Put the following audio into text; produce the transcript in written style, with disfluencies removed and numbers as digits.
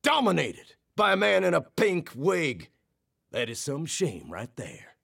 dominated by a man in a pink wig. That is some shame right there.